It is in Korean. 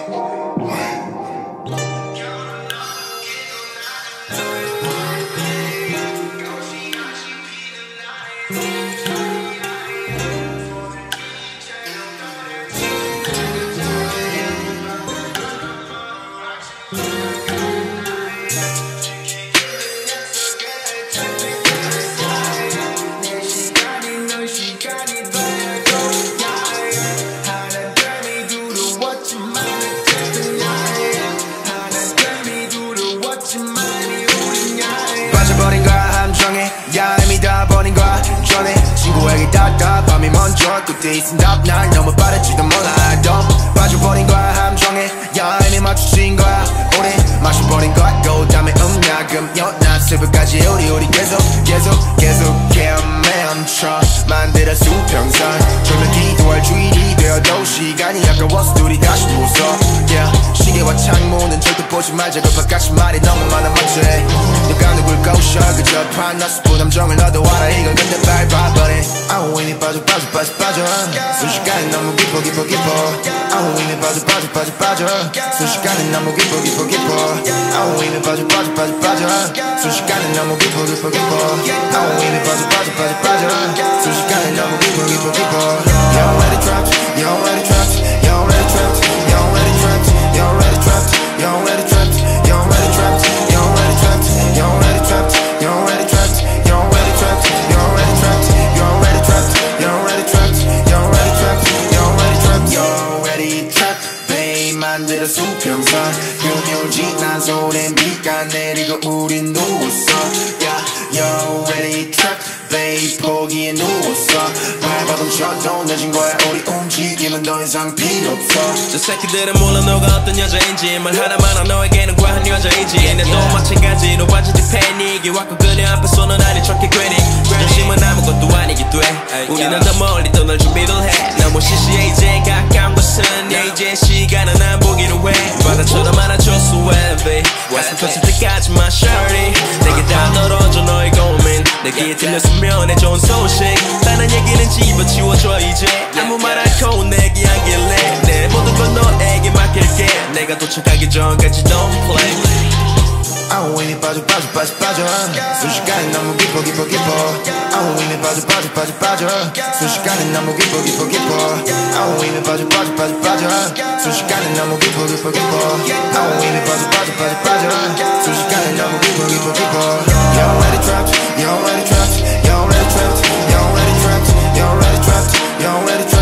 빠져버린 거야 함정에 야임이 다 버린 거야 전에 친구에게 답답함이 먼저 그때 있은 답날 너무 빠를지도 몰라도 빠져버린 거야 함정에 야임이 맞춰진 거야 우리 마셔버린 거고 다음에 음야금 연나 새벽까지 우리 계속 헤엄쳐 만들어 수평선 졸며 기도할 주일이 되어도 시간이 아까워서 둘이 다시 웃어 시계와 창문은 절대 보지 말자고 바깥이 말이 너무 많아 먼저 누가 누굴 꼬셔 그저 파나스 부담정을 너도 알아 이건 근데 밟아버린 아우 이미 빠져 순식간에 너무 깊어 아우 이미 빠져 순식간에 너무 깊어 아우 이미 빠져 순식간에 너무 깊어 아우 이미 빠져 순식간에 너무 깊어 You're already trapped You're already trapped You're already trapped You're already trapped You're already trapped You're already trapped You're already trapped You're already trapped You're already trapped You're already trapped You're already trapped You're already trapped You're already trapped You're already trapped You're already trapped You're already trapped You're already trapped babe 만들어 수평선 금요일 지난 소린 비가 내리고 우린 누웠어 You're already trapped babe 포기에 누웠어 발버둥 쳐도 늦은 거야 우리 움직임은 더 이상 필요 없어 저 새끼들은 몰라 너가 어떤 여자인지 말 하나마나 너에게는 과한 여자인지 내도 마찬가지로 완전히 패닉이 왔고 그녀 앞에서는 아닌 척해 괜히 자존심은 아무것도 아니기 돼 우리는 더 멀리 떠날 준비를 해 너무 시시해 이제 가까운 곳은 이제 시간은 안 보기로 해 바다처럼 안아줬어 baby 가슴 터질 때까지만 shorty 내게 다 떨어져 너의 고민 내게 들렸으면 해 좋은 소식 다른 얘기는 집어치워줘 이제 아무 말 않고 내게 안길래 내 모든 건 너에게 맡길게 내가 도착하기 전까지 don't play 아우 이미 빠져 순식간에 너무 깊어 아우 이미 빠져 순식간에 너무 깊어 아우 이미 빠져 순식간에 너무 깊어 아우 이미 빠져 순식간에 너무 깊어 You're already trapped You're already trapped You're already trapped You're already trapped You're already trapped You're already trapped